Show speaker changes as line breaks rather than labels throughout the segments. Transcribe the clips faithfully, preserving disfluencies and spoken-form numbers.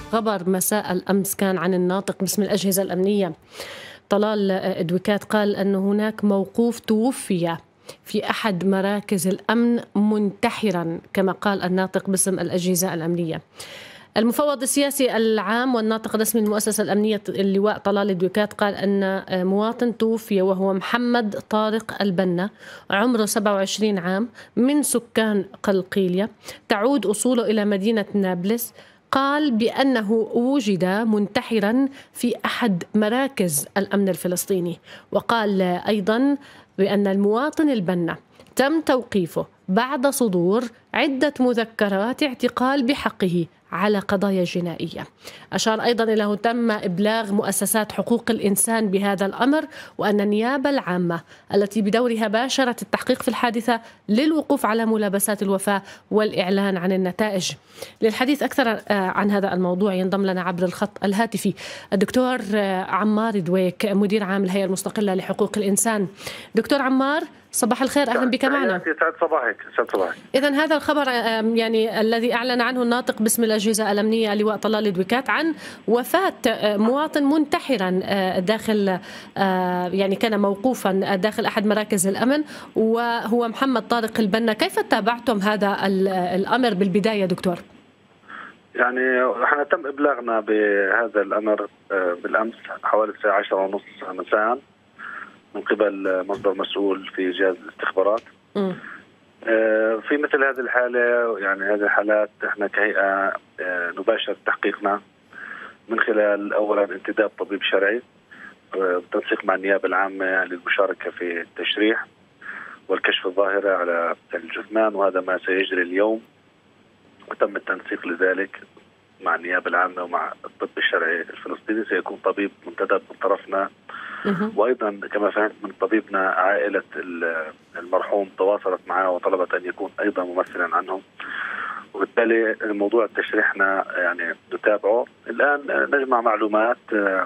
خبر مساء الأمس كان عن الناطق باسم الأجهزة الأمنية طلال دويكات، قال أن هناك موقوف توفي في أحد مراكز الأمن منتحرا كما قال الناطق باسم الأجهزة الأمنية. المفوض السياسي العام والناطق الرسمي للمؤسسة الأمنية اللواء طلال دويكات قال أن مواطن توفي وهو محمد طارق البنا، عمره سبعة وعشرين عام، من سكان قلقيلية، تعود أصوله إلى مدينة نابلس. قال بأنه وجد منتحرا في أحد مراكز الأمن الفلسطيني، وقال أيضا بأن المواطن البنا تم توقيفه بعد صدور عدة مذكرات اعتقال بحقه على قضايا جنائية. أشار أيضا إلى أنه تم إبلاغ مؤسسات حقوق الإنسان بهذا الأمر، وأن النيابة العامة التي بدورها باشرت التحقيق في الحادثة للوقوف على ملابسات الوفاة والإعلان عن النتائج. للحديث أكثر عن هذا الموضوع ينضم لنا عبر الخط الهاتفي الدكتور عمار دويك، مدير عام الهيئة المستقلة لحقوق الإنسان. دكتور عمار، صباح الخير، أهلا بك معنا.
سعد صباحك. سعد صباحك.
إذن هذا الخبر يعني الذي أعلن عنه الناطق باسم الأجهزة الأمنية اللواء طلال دويكات عن وفاة مواطن منتحرا داخل، يعني كان موقوفا داخل أحد مراكز الأمن، وهو محمد طارق البنا. كيف تابعتم هذا الأمر بالبداية دكتور؟
يعني احنا تم إبلاغنا بهذا الأمر بالأمس حوالي الساعة عشرة ونص مساء من قبل مصدر مسؤول في جهاز الاستخبارات. م. في مثل هذه الحالة، يعني هذه الحالات احنا كهيئة نباشر تحقيقنا من خلال أولا انتداب طبيب شرعي بالتنسيق مع النيابة العامة للمشاركة في التشريح والكشف الظاهرة على الجثمان، وهذا ما سيجري اليوم، وتم التنسيق لذلك مع النيابة العامة ومع الطب الشرعي الفلسطيني. سيكون طبيب منتدب من طرفنا، وأيضا كما فهمت من طبيبنا عائلة المرحوم تواصلت معه وطلبت أن يكون أيضا ممثلا عنهم، وبالتالي الموضوع تشريحنا يعني نتابعه الآن. نجمع معلومات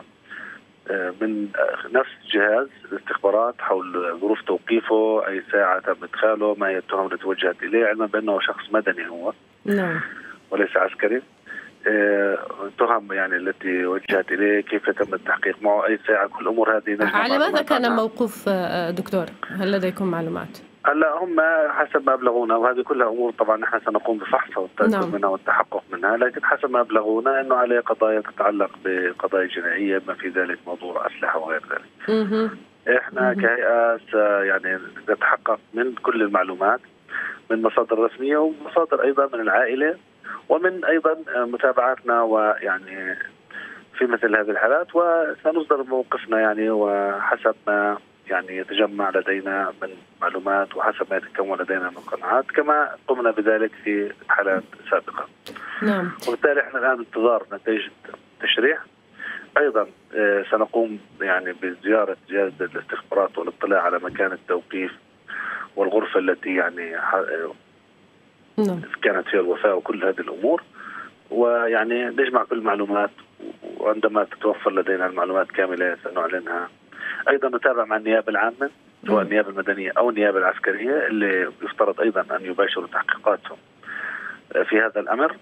من نفس جهاز الاستخبارات حول ظروف توقيفه، أي ساعة تم إدخاله، ما هي التهم التي توجهت إليه، علما بأنه شخص مدني هو
نعم
وليس عسكري. التهم يعني التي وجهت إليه، كيف تم التحقيق معه، أي ساعة، كل الأمور هذه نجمع.
على ماذا كان عنها. موقوف دكتور؟ هل لديكم معلومات؟
هلا هم حسب ما أبلغونا، وهذه كلها أمور طبعا نحن سنقوم بفحصها والتأكد نعم. منها والتحقق منها، لكن حسب ما أبلغونا أنه عليه قضايا تتعلق بقضايا جنائية، ما في ذلك موضوع أسلحة وغير ذلك. مه. إحنا مه. كهيئة يعني نتحقق من كل المعلومات من مصادر رسمية ومصادر أيضا من العائلة، ومن أيضا متابعاتنا ويعني في مثل هذه الحالات، وسنصدر موقفنا يعني وحسب ما يعني يتجمع لدينا من معلومات وحسب ما يتكون لدينا من قناعات، كما قمنا بذلك في حالات سابقة.
نعم.
وبالتالي احنا الآن بانتظار نتائج التشريح. أيضا سنقوم يعني بزيارة جهاز الاستخبارات والاطلاع على مكان التوقيف والغرفة التي يعني
نعم.
كانت فيها الوفاة وكل هذه الأمور، ويعني نجمع كل المعلومات، وعندما تتوفر لدينا المعلومات كاملة سنعلنها. أيضا نتابع مع النيابة العامة سواء النيابة المدنية أو النيابة العسكرية اللي يفترض أيضا أن يباشروا تحقيقاتهم في هذا الأمر،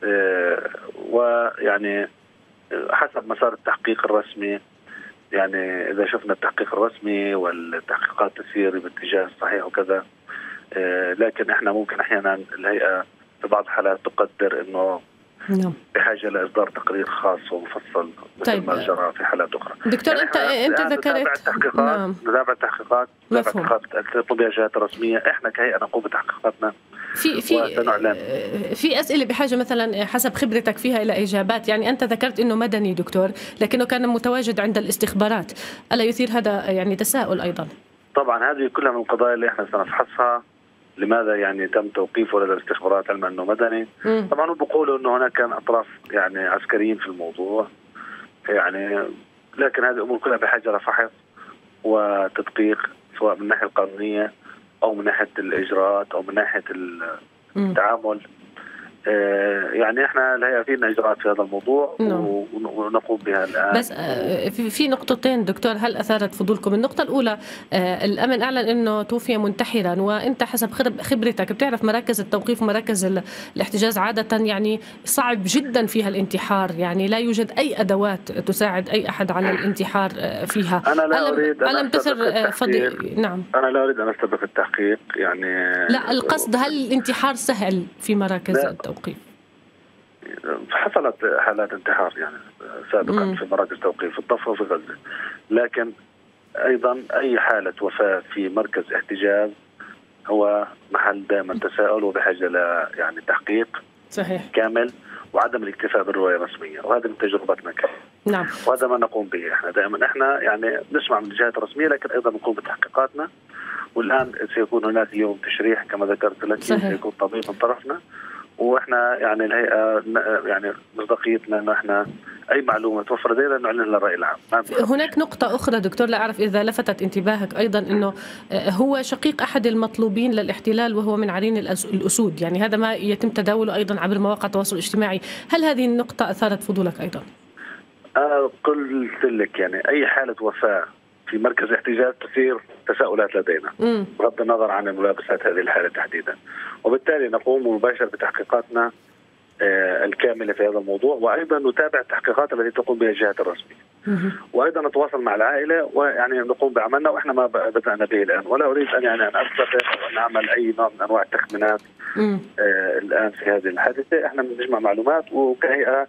ويعني حسب مسار التحقيق الرسمي، يعني إذا شفنا التحقيق الرسمي والتحقيقات تسير باتجاه الصحيح وكذا. لكن احنا ممكن احيانا الهيئة في بعض الحالات تقدر انه
نعم
بحاجة لإصدار تقرير خاص ومفصل مثل
طيب.
ما جرى في حالات أخرى.
دكتور
يعني
انت انت ذكرت
نتابع التحقيقات،
نعم.
نتابع التحقيقات، نتابع التحقيقات تطلب بها الجهات الرسمية. احنا كهيئة نقوم بتحقيقاتنا
في في في أسئلة بحاجة مثلا حسب خبرتك فيها إلى إجابات. يعني أنت ذكرت إنه مدني دكتور، لكنه كان متواجد عند الاستخبارات، ألا يثير هذا يعني تساؤل أيضا؟
طبعا هذه كلها من القضايا اللي احنا سنفحصها. لماذا يعني تم توقيفه لدى الاستخبارات علما انه مدني؟
مم.
طبعا هم بيقولوا انه هناك كان اطراف يعني عسكريين في الموضوع، يعني لكن هذه الامور كلها بحاجه لفحص وتدقيق، سواء من الناحيه القانونيه او من ناحيه الاجراءات او من ناحيه التعامل. يعني احنا الهيئه فينا اجراءات في هذا الموضوع
نعم.
ونقوم بها الان.
بس في نقطتين دكتور هل اثارت فضولكم. النقطه الاولى، الامن اعلن انه توفي منتحرا، وانت حسب خبرتك بتعرف مراكز التوقيف ومراكز الاحتجاز عاده يعني صعب جدا فيها الانتحار، يعني لا يوجد اي ادوات تساعد اي احد على الانتحار فيها.
انا لا اريد ان
ألم تثر فضي... نعم
انا لا اريد ان استبق التحقيق يعني.
لا القصد هل الانتحار سهل في مراكز لا. التوقيف؟
حصلت حالات انتحار يعني سابقا مم. في مراكز توقيف في الضفه وفي غزه، لكن ايضا اي حاله وفاه في مركز احتجاز هو محل دائما تساؤل وبحاجه ل يعني تحقيق
صحيح
كامل وعدم الاكتفاء بالروايه الرسميه، وهذا من تجربتنا كمان.
نعم.
وهذا ما نقوم به احنا دائما، احنا يعني نسمع من الجهات الرسميه لكن ايضا نقوم بتحقيقاتنا. والان سيكون هناك اليوم تشريح كما ذكرت لك، سيكون طبيب من طرفنا، واحنا يعني الهيئه يعني مصداقيتنا انه احنا اي معلومه توفر لدينا نعلنها للراي العام.
هناك نقطه اخرى دكتور لا اعرف اذا لفتت انتباهك ايضا، انه هو شقيق احد المطلوبين للاحتلال وهو من عرين الاسود، يعني هذا ما يتم تداوله ايضا عبر مواقع التواصل الاجتماعي، هل هذه النقطه اثارت فضولك ايضا؟
انا قلت لك يعني اي حاله وفاه في مركز احتجاز تثير تساؤلات لدينا بغض النظر عن ملابسات هذه الحاله تحديدا، وبالتالي نقوم مباشرة بتحقيقاتنا الكامله في هذا الموضوع، وايضا نتابع التحقيقات التي تقوم بها الجهات الرسميه، وايضا نتواصل مع العائله ويعني نقوم بعملنا، واحنا ما بدانا به الان، ولا اريد ان يعني ان استبق وان اعمل اي نوع من انواع التخمينات آه الان في هذه الحادثه. احنا بنجمع معلومات، وكهيئه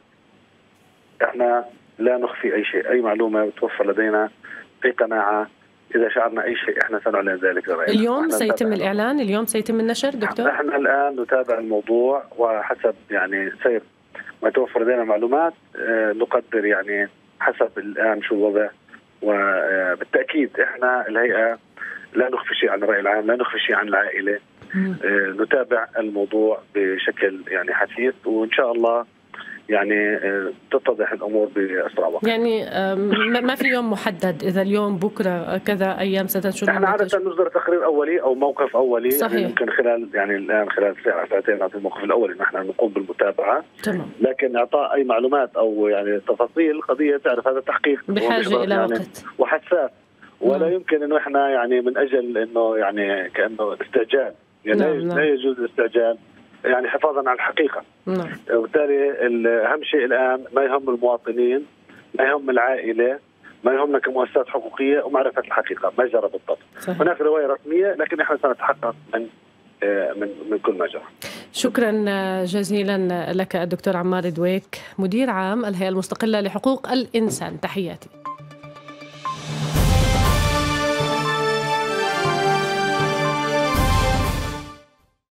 احنا لا نخفي اي شيء، اي معلومه توفر لدينا في قناعه إذا شعرنا أي شيء إحنا سنعلن ذلك لرأينا.
اليوم سيتم الإعلان، اليوم سيتم النشر دكتور؟
نحن الآن نتابع الموضوع، وحسب يعني سير ما توفر لدينا معلومات آه نقدر يعني حسب الآن شو الوضع، وبالتأكيد إحنا الهيئة لا نخفي شيء عن الرأي العام، لا نخفي شيء عن العائلة، آه نتابع الموضوع بشكل يعني حثيث، وإن شاء الله يعني تتضح الامور باسرع وقت.
يعني ما في يوم محدد، اذا اليوم بكره كذا ايام ستنشر؟
احنا عاده نصدر تقرير اولي او موقف اولي،
صحيح.
يعني يمكن خلال يعني الان خلال ساعه ساعتين نعطي الموقف الاولي، نحن نقوم بالمتابعه.
تمام.
لكن اعطاء اي معلومات او يعني تفاصيل قضيه تعرف هذا تحقيق
بحاجه الى
يعني
وقت
وحساس، ولا
نعم.
يمكن انه احنا يعني من اجل انه يعني كانه استعجال، يعني
نعم.
لا
نعم.
يجوز الاستعجال، يعني حفاظا على الحقيقه.
نعم.
وبالتالي اهم شيء الان ما يهم المواطنين، ما يهم العائله، ما يهمنا كمؤسسات حقوقيه، ومعرفه الحقيقه ما جرى بالضبط. صحيح. هناك روايه رسميه لكن احنا سنتحقق من من من كل ما جرى.
شكرا جزيلا لك الدكتور عمار دويك، مدير عام الهيئه المستقله لحقوق الانسان، تحياتي.